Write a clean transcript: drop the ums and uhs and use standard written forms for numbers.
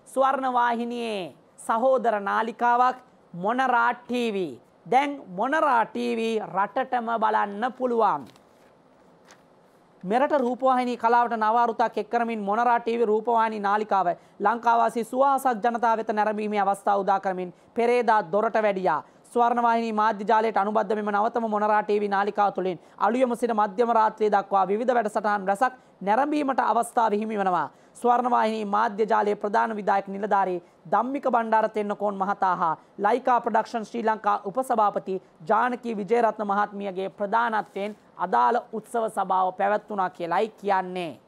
ස්වර්ණවාහිනියේ සහෝදර නාලිකාවක් මොනරා TV. දැන් මොනරා TV රටටම බලන්න පුළුවන්. මෙරට රූපවාහිනී කලාවට නව අරුතක් එක් කරමින් මොනරා TV රූපවාහිනී නාලිකාව ලංකාවාසී සුවහසක් ජනතාව වෙත නැරඹීමේ අවස්ථාව උදා කරමින් පෙරේදා දොරට වැඩියා. ස්වර්ණවාහිනී මාධ්‍ය ජාලයට අනුබද්ධ මෙම නවතම මොනරා TV නාලිකාව තුළින් අලුයම සිට මධ්‍යම රාත්‍රිය දක්වා විවිධ වැඩසටහන් රැසක් නැරඹීමට අවස්ථාව හිමි වෙනවා. ස්වර්ණවාහිනී මාධ්‍ය ජාලයේ ප්‍රධාන විධායක නිලධාරී ධම්මික බණ්ඩාර තෙන්නකෝන් මහතා හා ලයිකා ප්‍රොඩක්ෂන් ශ්‍රී ලංකා උපසභාපති ජානකී විජේරත්න මහත්මියගේ ප්‍රධානත්වයෙන් අදාළ උත්සව සභාව පැවැත්වුණා කියලායි කියන්නේ.